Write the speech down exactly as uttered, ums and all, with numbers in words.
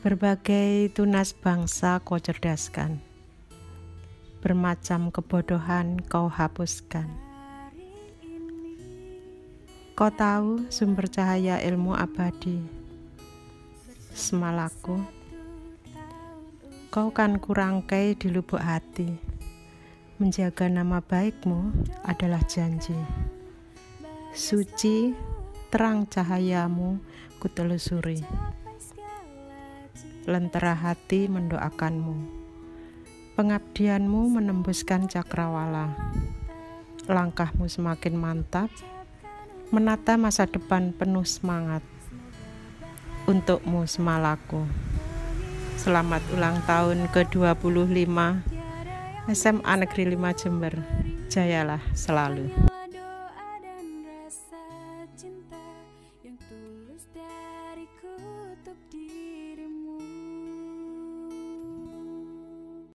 Berbagai tunas bangsa kau cerdaskan, bermacam kebodohan kau hapuskan. Kau tahu sumber cahaya ilmu abadi, semalaku. Kau kan kurangkai di lubuk hati, menjaga nama baikmu adalah janji. Suci, terang cahayamu kutelusuri. Lentera hati mendoakanmu, pengabdianmu menembuskan cakrawala. Langkahmu semakin mantap, menata masa depan penuh semangat. Untukmu semalaku, selamat ulang tahun ke dua puluh lima S M A Negeri lima Jember. Jayalah selalu.